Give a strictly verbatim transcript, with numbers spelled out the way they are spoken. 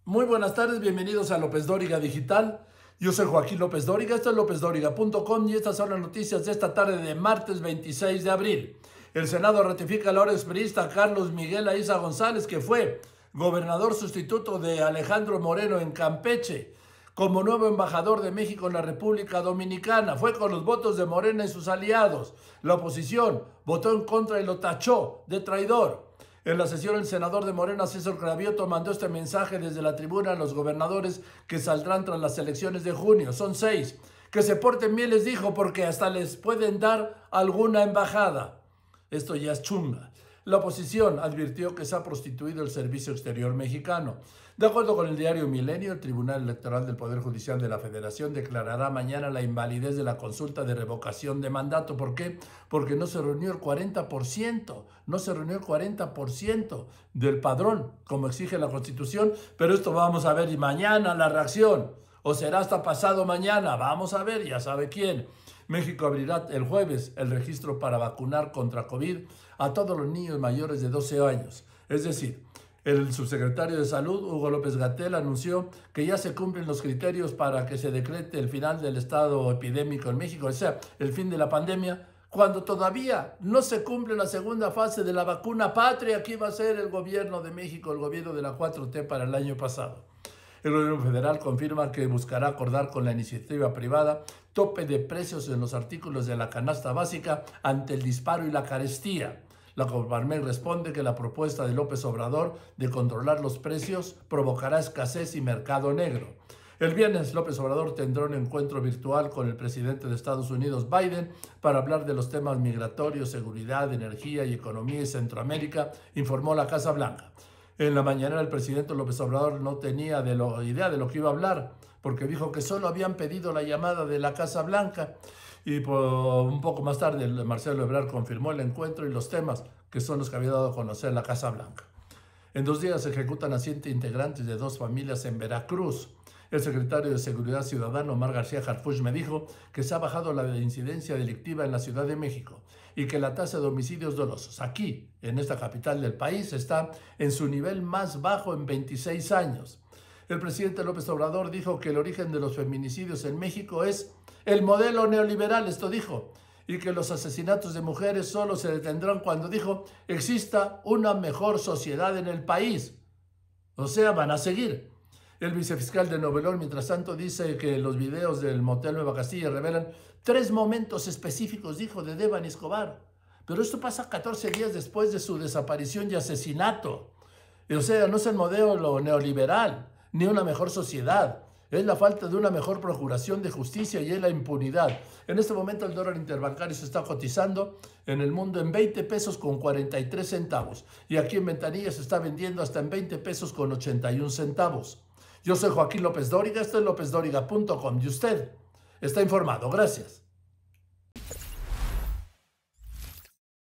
Muy buenas tardes, bienvenidos a López Dóriga Digital. Yo soy Joaquín López Dóriga, esto es lópez dóriga punto com y estas son las noticias de esta tarde de martes veintiséis de abril. El Senado ratifica al ahora expriista Carlos Miguel Aiza González, que fue gobernador sustituto de Alejandro Moreno en Campeche, como nuevo embajador de México en la República Dominicana. Fue con los votos de Morena y sus aliados. La oposición votó en contra y lo tachó de traidor. En la sesión, el senador de Morena, César Cravioto, mandó este mensaje desde la tribuna a los gobernadores que saldrán tras las elecciones de junio. Son seis. Que se porten bien, les dijo, porque hasta les pueden dar alguna embajada. Esto ya es chunga. La oposición advirtió que se ha prostituido el servicio exterior mexicano. De acuerdo con el diario Milenio, el Tribunal Electoral del Poder Judicial de la Federación declarará mañana la invalidez de la consulta de revocación de mandato. ¿Por qué? Porque no se reunió el cuarenta por ciento, no se reunió el cuarenta por ciento del padrón, como exige la Constitución, pero esto vamos a ver y mañana la reacción, o será hasta pasado mañana, vamos a ver, ya sabe quién. México abrirá el jueves el registro para vacunar contra COVID a todos los niños mayores de doce años. Es decir, el subsecretario de Salud, Hugo López-Gatell, anunció que ya se cumplen los criterios para que se decrete el final del estado epidémico en México, o sea, el fin de la pandemia, cuando todavía no se cumple la segunda fase de la vacuna patria que iba a ser el gobierno de México, el gobierno de la cuatro T para el año pasado. El gobierno federal confirma que buscará acordar con la iniciativa privada tope de precios en los artículos de la canasta básica ante el disparo y la carestía. La Coparmex responde que la propuesta de López Obrador de controlar los precios provocará escasez y mercado negro. El viernes, López Obrador tendrá un encuentro virtual con el presidente de Estados Unidos, Biden, para hablar de los temas migratorios, seguridad, energía y economía y Centroamérica, informó la Casa Blanca. En la mañana el presidente López Obrador no tenía de lo, idea de lo que iba a hablar, porque dijo que solo habían pedido la llamada de la Casa Blanca. Y por, un poco más tarde Marcelo Ebrard confirmó el encuentro y los temas que son los que había dado a conocer la Casa Blanca. En dos días se ejecutan a siete integrantes de dos familias en Veracruz. El secretario de Seguridad Ciudadana, Omar García Harfuch, me dijo que se ha bajado la incidencia delictiva en la Ciudad de México y que la tasa de homicidios dolosos aquí, en esta capital del país, está en su nivel más bajo en veintiséis años. El presidente López Obrador dijo que el origen de los feminicidios en México es el modelo neoliberal, esto dijo, y que los asesinatos de mujeres solo se detendrán cuando, dijo, exista una mejor sociedad en el país. O sea, van a seguir. El vicefiscal de Nuevo León, mientras tanto, dice que los videos del motel Nueva Castilla revelan tres momentos específicos, dijo, de Devani Escobar. Pero esto pasa catorce días después de su desaparición y asesinato. O sea, no es el modelo neoliberal, ni una mejor sociedad. Es la falta de una mejor procuración de justicia y es la impunidad. En este momento el dólar interbancario se está cotizando en el mundo en veinte pesos con cuarenta y tres centavos. Y aquí en Ventanilla se está vendiendo hasta en veinte pesos con ochenta y un centavos. Yo soy Joaquín López Dóriga, esto es lópez dóriga punto com y usted está informado. Gracias.